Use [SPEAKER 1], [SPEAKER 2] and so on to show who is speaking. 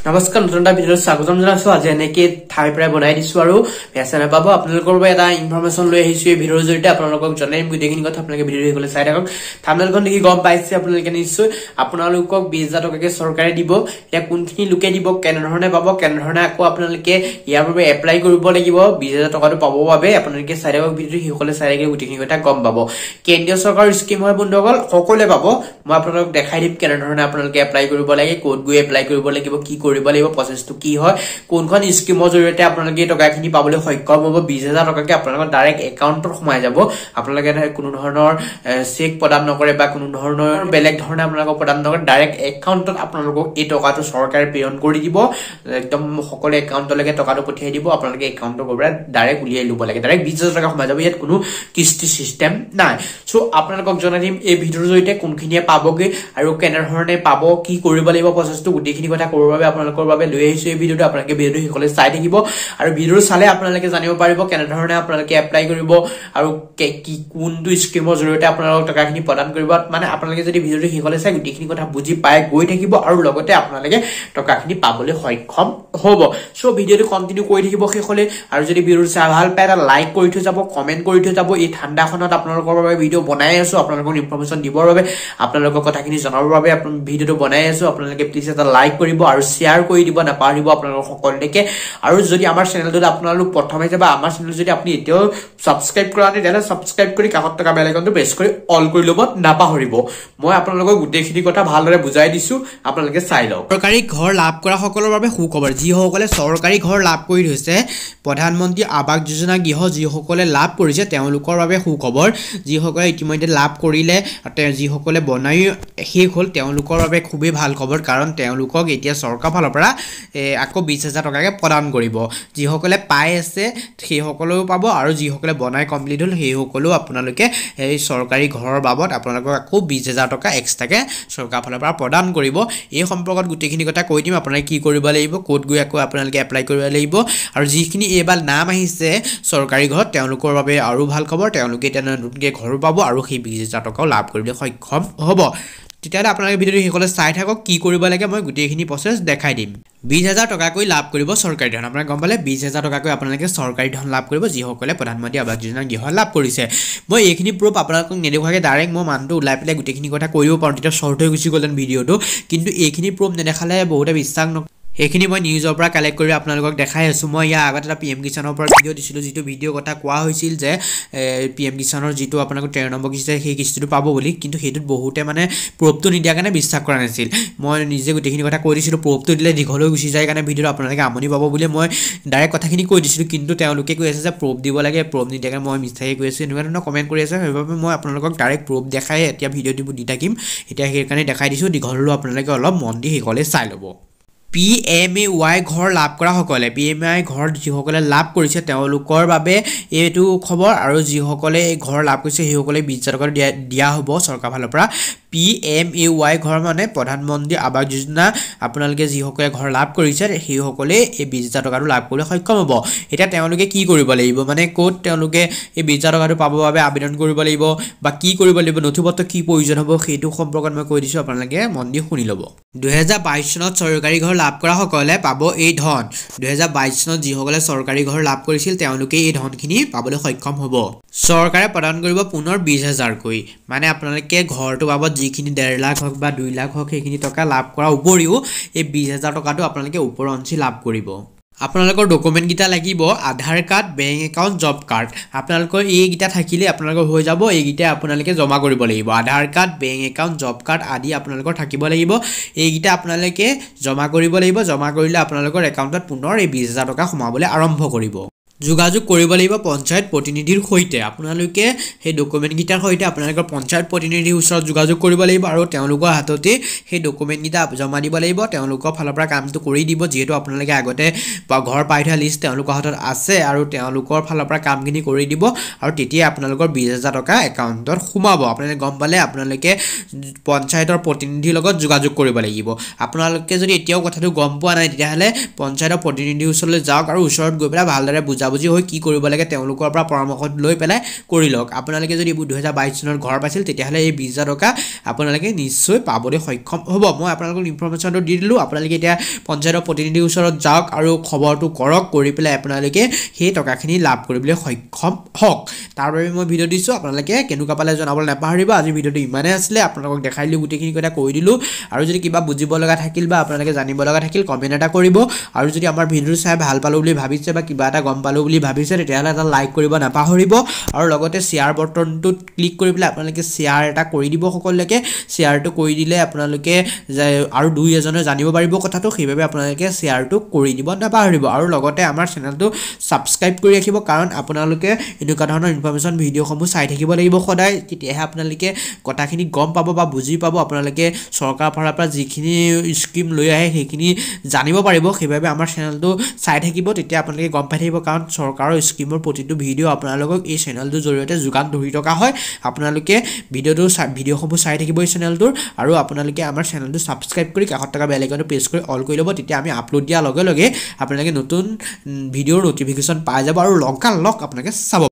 [SPEAKER 1] নমস্কাৰ নতুন এটা ভিডিঅ'ত স্বাগতম জনাইছো। আজি এনেকৈ ঠাই প্ৰায় বনাই দিছো আৰু বেচা নাপাব আপোনালোকৰ বাবে এটা ইনফৰমেশ্যন লৈ আহিছো। এই ভিডিঅ'ৰ জৰিয়তে আপোনালোকক জনাইম গোটেইখিনি কথা। আপোনালোকে ভিডিঅ'টো সকলোৱে চাই থাকক। থাম্বনেইলখন দেখি গম পাইছে আপোনালোকে নিশ্চয়। আপোনালোকক 20,000 টকাকে চৰকাৰে দিব। এতিয়া কোনখিনি লোকে দিব, কেনেধৰণে পাব, কেনেধৰণে আকৌ আপোনালোকে ইয়াৰ বাবে এপ্লাই কৰিব লাগিব 20,000 টকাটো পাবৰ বাবে আপোনালোকে চাই থাকক ভিডিঅ'টো। সকলোৱে চাই থাকি গোটেইখিনি কথা গম পাব। কেন্দ্ৰীয় চৰকাৰৰ স্কিম হয় বন্ধুসকল, সকলোৱে পাব। মই আপোনালোকক দেখাই দিম কেনেধৰণে আপোনালোকে এপ্লাই কৰিব লাগে, ক'ত গৈ এপ্লাই কৰিব লাগিব, কি কৰিব লাগিব, প্ৰচেছটো কি হয়, কোনখন স্কিমৰ জৰিয়তে আপোনালোকে টকাখিনি পাবলৈ সক্ষম হ'ব। 20,000 টকাকে আপোনালোকৰ ডাইৰেক্ট একাউণ্টত সোমাই যাব। আপোনালোকে কোনো ধৰণৰ চেক প্ৰদান নকৰে বা কোনো ধৰণৰ বেলেগ ধৰণে আপোনালোকক প্ৰদান নকৰে। ডাইৰেক্ট একাউণ্টত আপোনালোকক এই টকাটো চৰকাৰে প্ৰেৰণ কৰি দিব। একদম সকলো একাউণ্টলৈকে টকাটো পঠিয়াই দিব। আপোনালোকে একাউণ্টৰ পৰা ডাইৰেক্ট উলিয়াই ল'ব লাগে। ডাইৰেক্ট 20,000 টকা সোমাই যাব। ইয়াত কোনো কিস্তি চিষ্টেম নাই। চ' আপোনালোকক জনাই দিম এই ভিডিঅ'ৰ জৰিয়তে কোনখিনিয়ে পাবগে আৰু কেনেধৰণে পাব, কি কৰিব লাগিব, প্ৰচেছটো গোটেইখিনি কথা ক'বৰ বাবে আপোনালোকৰ বাবে লৈ আহিছো এই ভিডিঅ'টো। আপোনালোকে ভিডিঅ'টো সকলোৱে চাই থাকিব আৰু ভিডিঅ'টো চালে আপোনালোকে জানিব পাৰিব কেনেধৰণে আপোনালোকে এপ্লাই কৰিব আৰু কি কোনটো স্কিমৰ জৰিয়তে আপোনালোকক টকাখিনি প্ৰদান কৰিব। মানে আপোনালোকে যদি ভিডিঅ'টো সকলোৱে চাই গোটেইখিনি কথা বুজি পাই গৈ থাকিব আৰু লগতে আপোনালোকে টকাখিনি পাবলৈ সক্ষম হ'ব। চ' ভিডিঅ'টো কণ্টিনিউ কৰি থাকিব শেষলৈ। আৰু যদি ভিডিঅ'টো চাই ভাল পায় এটা লাইক কৰি থৈ যাব, কমেণ্ট কৰি থৈ যাব। এই ঠাণ্ডাখনত আপোনালোকৰ বাবে ভিডিঅ' বনাই আছো, আপোনালোকক ইনফৰমেশ্যন দিবৰ বাবে, আপোনালোকৰ কথাখিনি জনাবৰ বাবে ভিডিঅ'টো বনাই আছো। আপোনালোকে প্লিজ এটা লাইক কৰিব আৰু শ্বেয়াৰ কৰি দিব নাপাহৰিব আপোনালোকৰ সকলোকে। আৰু যদি আমাৰ চেনেলটোত আপোনালোক প্ৰথমে যাব, আমাৰ চেনেল যদি আপুনি এতিয়াও ছাবস্ক্ৰাইব কৰা নাই তেতিয়াহ'লে ছাবস্ক্ৰাইব কৰি কাষত থকা বেল আইকনটো প্ৰেছ কৰি অল কৰি ল'ব নাপাহৰিব। মই আপোনালোকক গোটেইখিনি কথা ভালদৰে বুজাই দিছো, আপোনালোকে চাই লওক।
[SPEAKER 2] চৰকাৰী ঘৰ লাভ কৰা সকলৰ বাবে সুখবৰ। যিসকলে চৰকাৰী ঘৰ লাভ কৰি থৈছে, প্ৰধানমন্ত্ৰী আৱাস যোজনা গৃহ যিসকলে লাভ কৰিছে তেওঁলোকৰ বাবে সুখবৰ। যিসকলে ইতিমধ্যে লাভ কৰিলে, যিসকলে বনাই শেষ হ'ল তেওঁলোকৰ বাবে খুবেই ভাল খবৰ, কাৰণ তেওঁলোকক এতিয়া চৰকাৰৰ ফালৰ পৰা আকৌ 20,000 টকাকে প্ৰদান কৰিব। যিসকলে পাই আছে সেইসকলেও পাব আৰু যিসকলে বনাই কমপ্লিট হ'ল সেইসকলেও আপোনালোকে এই চৰকাৰী ঘৰৰ বাবদ আপোনালোকক আকৌ 20,000 টকা এক্সট্ৰাকে চৰকাৰৰ ফালৰ পৰা প্ৰদান কৰিব। এই সম্পৰ্কত গোটেইখিনি কথা কৈ দিম। আপোনালোকে কি কৰিব লাগিব, ক'ত গৈ আকৌ আপোনালোকে এপ্লাই কৰিব লাগিব। আৰু যিখিনি এইবাৰ নাম আহিছে চৰকাৰী ঘৰত তেওঁলোকৰ বাবে আৰু ভাল খবৰ। তেওঁলোকে এতিয়া নতুনকৈ ঘৰো পাব আৰু সেই 20,000 টকাও লাভ কৰিবলৈ সক্ষম হ'ব। তেতিয়াহ'লে আপোনালোকে ভিডিঅ'টো সকলোৱে চাই থাকক। কি কৰিব লাগে মই গোটেইখিনি প্ৰচেছ দেখাই দিম। 20,000 টকাকৈ লাভ কৰিব চৰকাৰী ধন। আপোনালোকে গম পালে 20,000 টকাকৈ আপোনালোকে চৰকাৰী ধন লাভ কৰিব যিসকলে প্ৰধানমন্ত্ৰী আৱাস যোজনা গৃহ লাভ কৰিছে। মই এইখিনি প্ৰুফ আপোনালোকক নেদেখুৱাকৈ ডাইৰেক্ট মই মানুহটো ওলাই পেলাই গোটেইখিনি কথা কৈ দিব পাৰোঁ, তেতিয়া শ্বৰ্ট হৈ গুচি গ'লেন ভিডিঅ'টো। কিন্তু এইখিনি প্ৰুফ নেদেখালে বহুতে বিশ্বাস নকৰে। সেইখিনি মই নিউজৰ পৰা কালেক্ট কৰি আপোনালোকক দেখাই আছোঁ। মই ইয়াৰ আগত এটা PM কিষাণৰ পৰা ভিডিঅ' দিছিলোঁ, যিটো ভিডিঅ'ৰ কথা কোৱা হৈছিল যে PM কিষাণৰ যিটো আপোনালোকৰ 13 নম্বৰ কিস্তি সেই কিস্তিটো পাব বুলি। কিন্তু সেইটোত বহুতে মানে প্ৰুফটো নিদিয়াৰ কাৰণে বিশ্বাস কৰা নাছিল। মই নিজে গোটেইখিনি কথা কৈ দিছিলোঁ। প্ৰুফটো দিলে দীঘল হৈ গুচি যায় কাৰণে ভিডিঅ'টো আপোনালোকে আমনি পাব বুলি মই ডাইৰেক্ট কথাখিনি কৈ দিছিলোঁ। কিন্তু তেওঁলোকে কৈ আছে যে প্ৰুফ দিব লাগে, প্ৰুফ নিদিয়াকৈ মই মিছাকৈ কৈ আছোঁ, এনেকুৱা ধৰণৰ কমেণ্ট কৰি আছে। সেইবাবে মই আপোনালোকক ডাইৰেক্ট প্ৰুফ দেখাই এতিয়া ভিডিঅ'টো দি থাকিম। এতিয়া সেইকাৰণে দেখাই দিছোঁ। দীঘল হ'লেও আপোনালোকে অলপ মন দি সেইসকলে চাই ল'ব। PMAY ঘৰ লাভ কৰা সকলে, PMAY ঘৰ যিসকলে লাভ কৰিছে তেওঁলোকৰ বাবে এইটো খবৰ। আৰু যিসকলে এই ঘৰ লাভ কৰিছে সেইসকলে 20,000 টকা দিয়া হ'ব চৰকাৰৰ ফালৰ পৰা। PMAY ঘৰ মানে প্ৰধানমন্ত্ৰী আৱাস যোজনা। আপোনালোকে যিসকলে ঘৰ লাভ কৰিছে সেইসকলে এই 20,000 টকাটো লাভ কৰিবলৈ সক্ষম হ'ব। এতিয়া তেওঁলোকে কি কৰিব লাগিব, মানে ক'ত তেওঁলোকে এই 20,000 টকাটো পাবৰ বাবে আবেদন কৰিব লাগিব বা কি কৰিব লাগিব, নথিপত্ৰ কি প্ৰয়োজন হ'ব সেইটো সম্পৰ্কত মই কৈ দিছোঁ। আপোনালোকে মন দি শুনি ল'ব। 2022 চনত চৰকাৰী ঘৰ লাভ কৰা সকলে পাব এই ধন। 2022 চনত যিসকলে চৰকাৰী ঘৰ লাভ কৰিছিল তেওঁলোকে এই ধনখিনি পাবলৈ সক্ষম হ'ব। চৰকাৰে প্ৰদান কৰিব পুনৰ 20,000কৈ। মানে আপোনালোকে ঘৰটো পাব, যিখিনি 1.5 লাখ হওক বা 2 লাখ হওক সেইখিনি টকা লাভ কৰাৰ উপৰিও এই 20,000 টকাটো আপোনালোকে ওপৰঞ্চি লাভ কৰিব। আপোনালোকৰ ডকুমেণ্টকেইটা লাগিব, Aadhaar card, bank account, job card. আপোনালোকৰ এইকেইটা থাকিলে আপোনালোকৰ হৈ যাব। এইকেইটা আপোনালোকে জমা কৰিব লাগিব। Aadhaar card, bank account, job card আদি আপোনালোকৰ থাকিব লাগিব। এইকেইটা আপোনালোকে জমা কৰিব লাগিব। জমা কৰিলে আপোনালোকৰ একাউণ্টত পুনৰ এই 20,000 টকা সোমাবলৈ আৰম্ভ কৰিব। যোগাযোগ কৰিব লাগিব পঞ্চায়ত প্ৰতিনিধিৰ সৈতে। আপোনালোকে সেই ডকুমেণ্টকেইটাৰ সৈতে আপোনালোকৰ পঞ্চায়ত প্ৰতিনিধিৰ ওচৰত যোগাযোগ কৰিব লাগিব আৰু তেওঁলোকৰ হাততে সেই ডকুমেণ্টকেইটা জমা দিব লাগিব। তেওঁলোকৰ ফালৰ পৰা কামটো কৰি দিব, যিহেতু আপোনালোকে আগতে ঘৰ পাই থোৱা লিষ্ট তেওঁলোকৰ হাতত আছে আৰু তেওঁলোকৰ ফালৰ পৰা কামখিনি কৰি দিব আৰু তেতিয়া আপোনালোকৰ 20,000 টকা একাউণ্টত সোমাব। আপোনালোকে গম পালে আপোনালোকে পঞ্চায়তৰ প্ৰতিনিধিৰ লগত যোগাযোগ কৰিব লাগিব। আপোনালোকে যদি এতিয়াও কথাটো গম পোৱা নাই তেতিয়াহ'লে পঞ্চায়তৰ প্ৰতিনিধিৰ ওচৰলৈ যাওক আৰু ওচৰত গৈ পেলাই ভালদৰে বুজাব বুজাবুজি হৈ কি কৰিব লাগে তেওঁলোকৰ পৰা পৰামৰ্শ লৈ পেলাই কৰি লওক আপোনালোকে যদি 2022 চনৰ ঘৰ পাইছিল তেতিয়াহলে এই 20,000 টকা আপোনালোকে নিশ্চয় পাবলৈ সক্ষম হ'ব মই আপোনালোকক ইনফৰমেশনটো দি দিলো আপোনালোকে এতিয়া পঞ্চায়তৰ প্ৰতিনিধিৰ ওচৰত যাওক আৰু খবৰটো কৰক কৰি পেলাই আপোনালোকে সেই টকাখিনি লাভ কৰিবলৈ সক্ষম হওক তাৰ বাবে মই ভিডিও দিছো আপোনালোকে কেনেকুৱা পালে জনাবলৈ নাপাহৰিব আজি ভিডিওটো ইমানে আছিল আপোনালোকক দেখাই দিলো গুটেখিনি কথা কৈ দিলো আৰু যদি কিবা বুজিব লগা থাকিল বা আপোনালোকে জানিব লগা থাকিল কমেন্ট এটা কৰিব আৰু যদি আমাৰ ভিডিওটো চাই ভাল পালো বুলি ভাবিছে বা কিবা এটা গম পালো বুলি ভাবিছে তেতিয়াহলে এটা লাইক কৰিব নাপাহৰিব আৰু লগতে শেয়াৰ বটনটোত ক্লিক কৰি পেলাই আপোনালোকে শেয়াৰ এটা কৰি দিব সকলোকে শেয়াৰটো কৰি দিলে আপোনালোকে আৰু দুই এজনে জানিব পাৰিব কথাটো সেইভাবে আপোনালোকে শেয়াৰটো কৰি দিব নাপাহৰিব আৰু লগতে আমাৰ চেনেলটো সাবস্ক্ৰাইব কৰি ৰাখিব কাৰণ আপোনালোকে এনেকুৱা ধৰণৰ ইনফৰমেশন ভিডিওসমূহ চাই থাকিব লাগিব সদায় তেতিয়াহে আপোনালোকে কথাখিনি গম পাব বা বুজি পাব আপোনালোকে সৰকাৰৰ পৰা যিখিনি স্কিম লৈ আহে সেইখিনি জানিব পাৰিব সেইভাবে আমাৰ চেনেলটো চাই থাকিব তেতিয়া আপোনালোকে গম পাই থাকিব কাৰণ সৰকাৰৰ স্কিমৰ প্ৰতিটো ভিডিও আপোনালোকক এই চেনেলটোৰ জৰিয়তে যোগান ধৰি থকা হয় আপোনালোকে ভিডিওসমূহ চাই থাকিব এই চেনেলটোৰ আৰু আপোনালোকে আমাৰ চেনেলটো সাবস্ক্ৰাইব কৰি কাষত থকা বেল আইকনটো প্ৰেছ কৰি অল কৰি ল'ব তেতিয়া আমি আপলোড দিয়াৰ লগে লগে আপোনালোকে নতুন ভিডিওৰ নটিফিকেশন পাই যাব আৰু লগালগ আপোনালোকে চাব